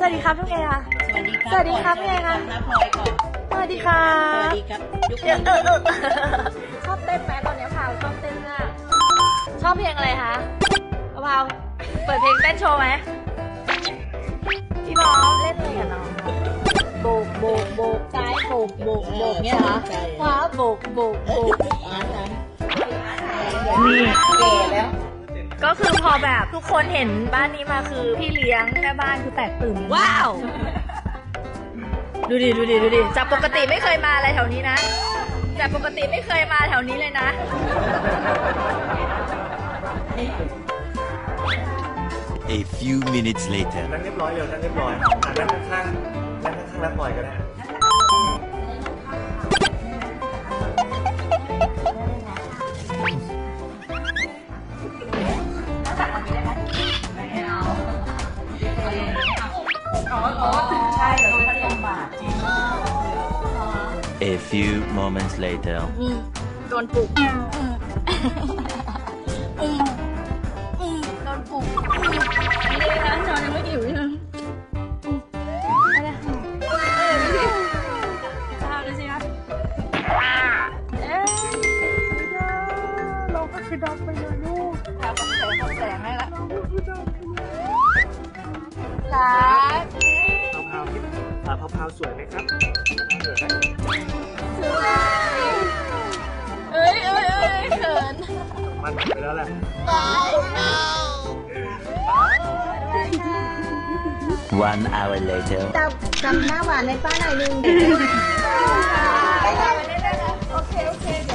วัสดีครับทุกคนค่ะสวัสดีครับพี่ไงคะสวัสดีค่ะสวัสดีครับชอบเต้นไหมตอนนี้พาวชอบเต้นมากชอบเพลงอะไรคะพาวเปิดเพลงเต้นโชว์ไหมพี่พร้อมเล่นเพลงกับน้องโบกโบกโบกซ้ายโบกโบกโบกเนี่ยเหรอขวาโบกโบกโบกนี่เก๋แล้วก็คือพอแบบทุกคนเห็นบ้านนี้มาคือพี่เลี้ยงแม่บ้านคือแตกตื่นว้าวดูดิจากปกติไม่เคยมาอะไรแถวนี้นะจากปกติไม่เคยมาแถวนี้เลยนะ A few minutes later นั่งเรียบร้อยเร็วนั่งเรียบร้อยนั่งข้างแล้วปล่อยก็ได้ A few moments later โดนปลุกโดนปลุกนี่นะนอนยังไม่หิวเลยอะไรดูสิครับเราก็คือดำไปเลยลูกเราก็แสงให้ละรักพาวสวยไหมครับสวยเอ้ยเขินมันไปแล้วแหละ One hour later จำหน้าหวานในป้าหน่อยนึงไปค่ะไปได้ๆโอเค